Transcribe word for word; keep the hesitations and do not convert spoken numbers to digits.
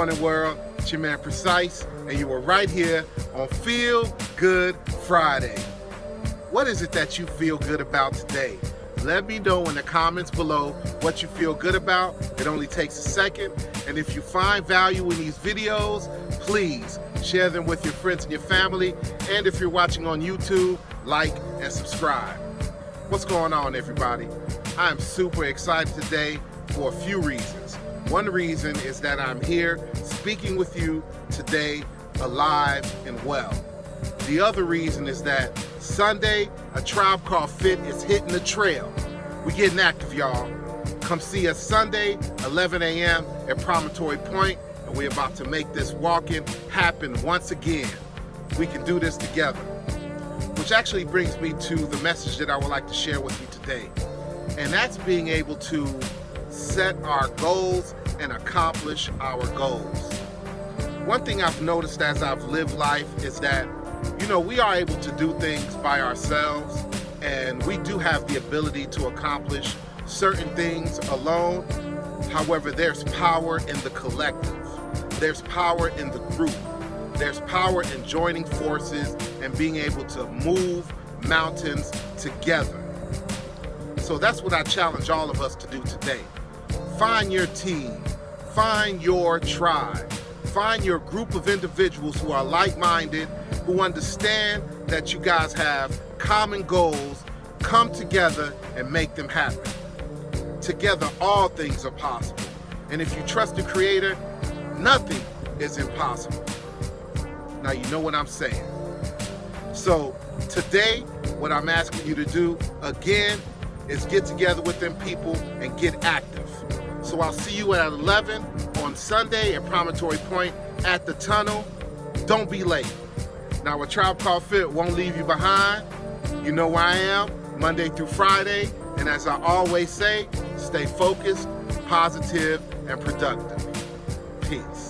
morning, world? It's your man Precise, and you are right here on Feel Good Friday. What is it that you feel good about today? Let me know in the comments below what you feel good about. It only takes a second. And if you find value in these videos, please share them with your friends and your family. And if you're watching on YouTube, like and subscribe. What's going on, everybody? I am super excited today for a few reasons. One reason is that I'm here speaking with you today alive and well. The other reason is that Sunday, A Tribe Called Fit is hitting the trail. We're getting active, y'all. Come see us Sunday, eleven A M at Promontory Point, and we're about to make this walking happen once again. We can do this together. Which actually brings me to the message that I would like to share with you today. And that's being able to set our goals and accomplish our goals. One thing I've noticed as I've lived life is that, you know, we are able to do things by ourselves, and we do have the ability to accomplish certain things alone. However, there's power in the collective. There's power in the group. There's power in joining forces and being able to move mountains together. So that's what I challenge all of us to do today. Find your team, find your tribe, find your group of individuals who are like-minded, who understand that you guys have common goals. Come together and make them happen. Together, all things are possible. And if you trust the Creator, nothing is impossible. Now you know what I'm saying. So today, what I'm asking you to do, again, is get together with them people and get active. So I'll see you at eleven on Sunday at Promontory Point at the tunnel. Don't be late. Now, A Tribe Called Fit won't leave you behind. You know where I am, Monday through Friday. And as I always say, stay focused, positive, and productive. Peace.